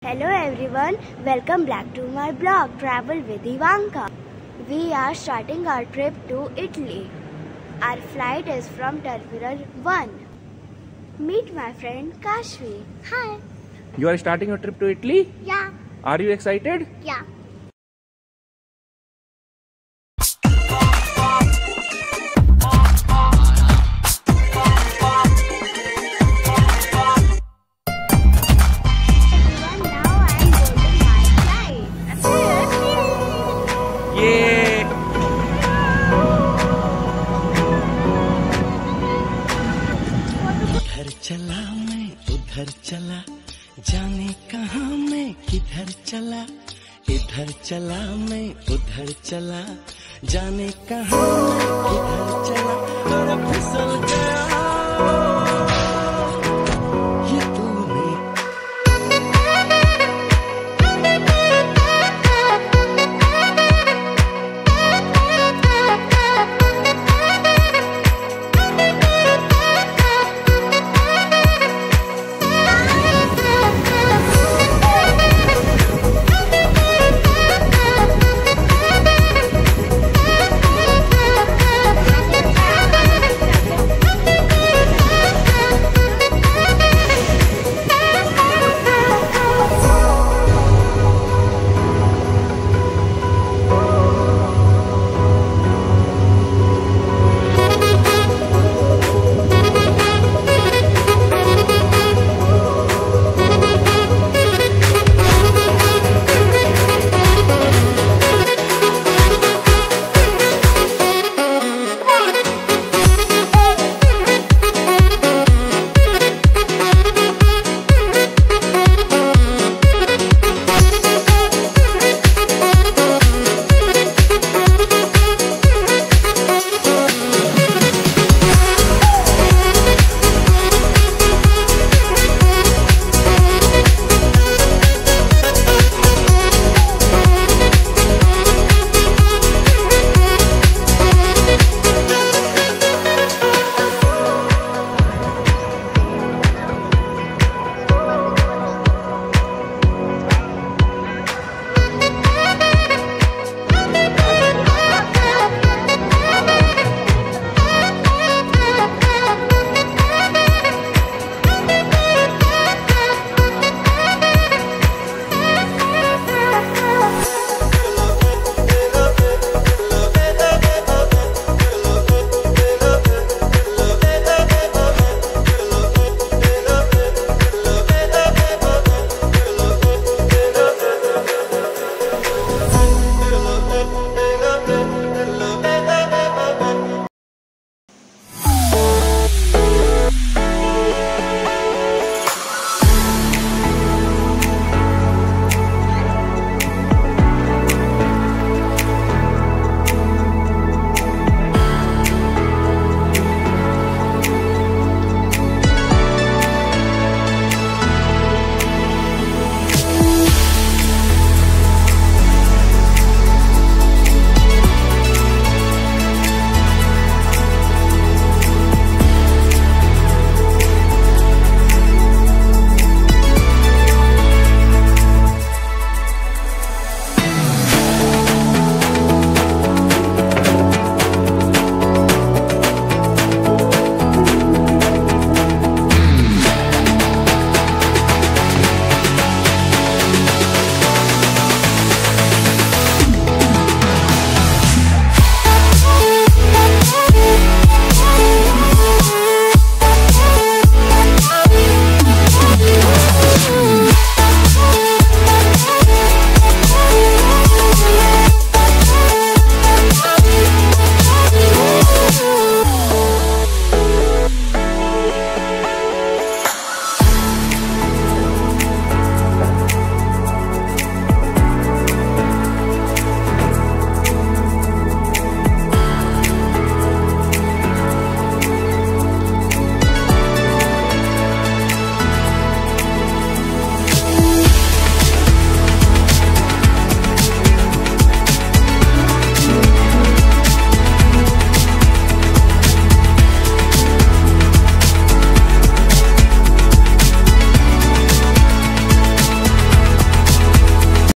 Hello everyone, welcome back to my blog Travel with Ivanka. We are starting our trip to Italy. Our flight is from Terminal 1. Meet my friend Kashvi. Hi. You are starting your trip to Italy? Yeah. Are you excited? Yeah. इधर चला मैं उधर चला जाने कहाँ मैं किधर चला इधर चला मैं उधर चला जाने कहाँ मैं किधर चला और फिसल गया